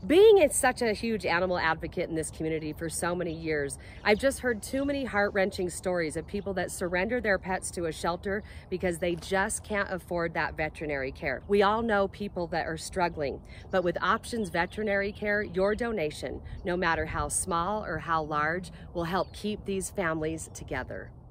Being such a huge animal advocate in this community for so many years, I've just heard too many heart-wrenching stories of people that surrender their pets to a shelter because they just can't afford that veterinary care. We all know people that are struggling, but with Options Veterinary Care, your donation, no matter how small or how large, will help keep these families together.